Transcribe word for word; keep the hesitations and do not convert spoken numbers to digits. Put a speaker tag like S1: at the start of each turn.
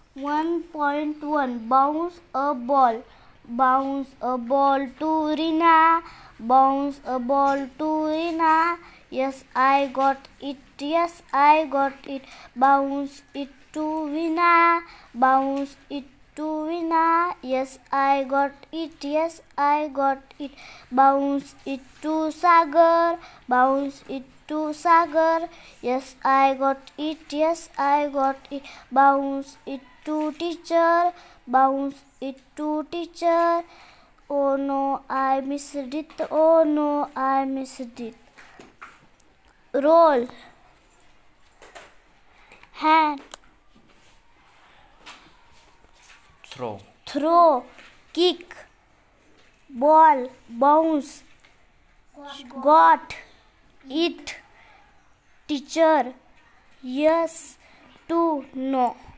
S1: one point one. Bounce a ball. Bounce a ball to Rina. Bounce a ball to Rina. Yes, I got it. Yes, I got it. Bounce it to Rina. Bounce it to Rina. Yes, I got it. Yes, I got it. Bounce it to Sagar. Bounce it to Sagar. Yes, I got it. Yes, I got it. Bounce it to teacher. Bounce it to teacher. Oh no, I missed it. Oh no, I missed it. Roll. Hand.
S2: Throw.
S1: Throw. Kick. Ball. Bounce. Got. It. Teacher. Yes to no.